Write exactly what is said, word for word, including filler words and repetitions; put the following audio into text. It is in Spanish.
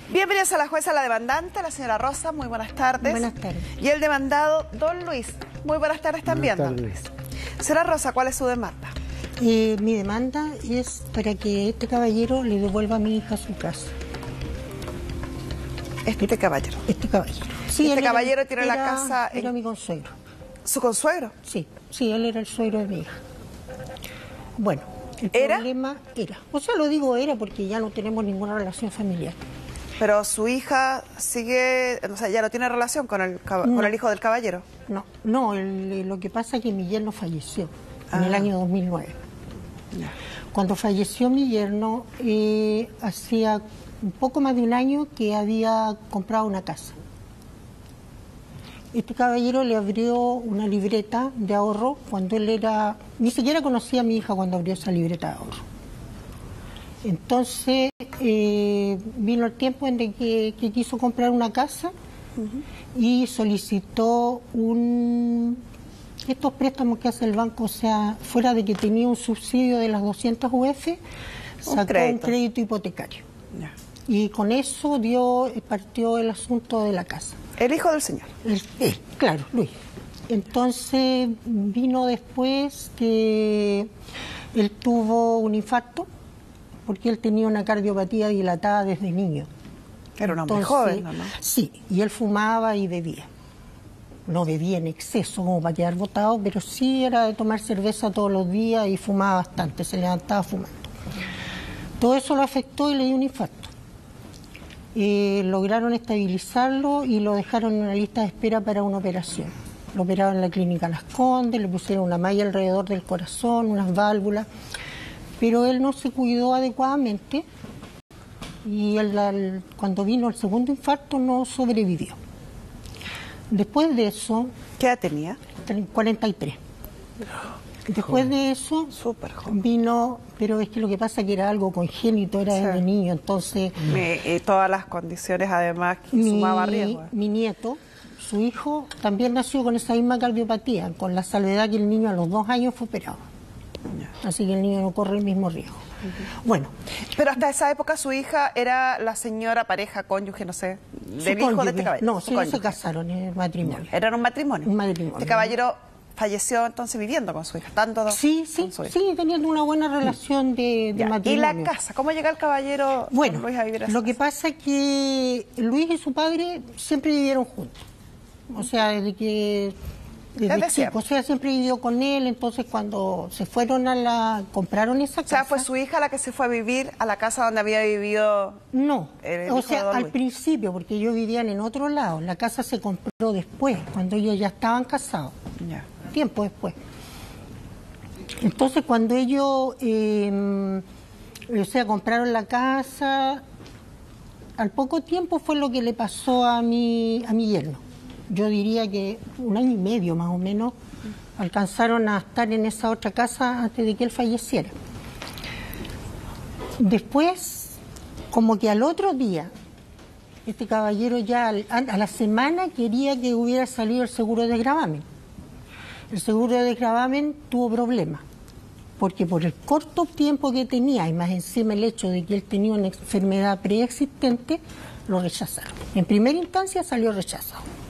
Bienvenidos a la jueza, la demandante, la señora Rosa, muy buenas tardes. Buenas tardes. Y el demandado, don Luis, muy buenas tardes también, Buenas don tardes. Luis. Señora Rosa, ¿cuál es su demanda? Eh, mi demanda es para que este caballero le devuelva a mi hija a su casa. Este caballero. Este caballero. Sí, Este él caballero era- tiene la era- casa en- Era mi consuegro. ¿Su consuegro? Sí, sí, él era el suegro de mi hija. Bueno, el ¿Era? problema era. O sea, lo digo era porque ya no tenemos ninguna relación familiar. Pero su hija sigue, o sea, ya no tiene relación con el, cab- No. con el hijo del caballero. No, no, el- lo que pasa es que mi yerno falleció en Ah. el año dos mil nueve. Cuando falleció mi yerno, eh, hacía un poco más de un año que había comprado una casa. Este caballero le abrió una libreta de ahorro cuando él era... Ni siquiera conocía a mi hija cuando abrió esa libreta de ahorro. Entonces eh, vino el tiempo en de que, que quiso comprar una casa y solicitó un... estos préstamos que hace el banco, o sea, fuera de que tenía un subsidio de las doscientas U F, sacó un crédito. crédito hipotecario. Ya. Y con eso dio, partió el asunto de la casa. El hijo del señor. El- él, claro, Luis. Entonces vino después que él tuvo un infarto porque él tenía una cardiopatía dilatada desde niño. Era un hombre Entonces, joven, ¿no? ¿no? Sí, y él fumaba y bebía. No bebía en exceso como para quedar botado, pero sí era de tomar cerveza todos los días y fumaba bastante, se levantaba fumando. Todo eso lo afectó y le dio un infarto. Eh, lograron estabilizarlo y lo dejaron en una lista de espera para una operación. Lo operaron en la clínica Las Condes, le pusieron una malla alrededor del corazón, unas válvulas, pero él no se cuidó adecuadamente y él, al- cuando vino el segundo infarto no sobrevivió. Después de eso, ¿Qué edad tenía? cuarenta y tres. Después de eso Súper joven. vino, pero es que lo que pasa es que era algo congénito, era Sí. desde niño, entonces Me- eh, todas las condiciones, además, que mi, sumaba riesgo. mi nieto, su hijo, también nació con esa misma cardiopatía, con la salvedad que el niño a los dos años fue operado. Así que el niño no corre el mismo riesgo. Bueno, Pero hasta esa época su hija era la señora pareja, cónyuge, no sé, su del hijo de cónyuge- este caballero. No, su sí, ellos se cónyuge. casaron en el matrimonio. Eran un matrimonio. Un matrimonio. Este caballero falleció entonces viviendo con su hija, tanto Sí, sí, con su hija. sí, teniendo una buena relación de, de Ya. ¿Y matrimonio. la casa? ¿Cómo llega el caballero Bueno, don Luis a vivir a esa lo que casa? pasa es que Luis y su padre siempre vivieron juntos. O sea, desde que... Desde Desde chico, siempre. o sea, siempre vivió con él, entonces cuando se fueron a la... compraron esa O casa... sea, fue su hija la que se fue a vivir a la casa donde había vivido. No, el o hijo de sea, don al Luis. principio, porque ellos vivían en otro lado, la casa se compró después, cuando ellos ya estaban casados, Ya. tiempo después. Entonces, cuando ellos, eh, o sea, compraron la casa, al poco tiempo fue lo que le pasó a mi, a mi yerno. Yo diría que un año y medio más o menos alcanzaron a estar en esa otra casa antes de que él falleciera. Después, como que al otro día, este caballero ya al- a, a la semana quería que hubiera salido el seguro de desgravamen. El seguro de desgravamen tuvo problemas, porque por el corto tiempo que tenía y más encima el hecho de que él tenía una enfermedad preexistente, lo rechazaron. En primera instancia salió rechazado.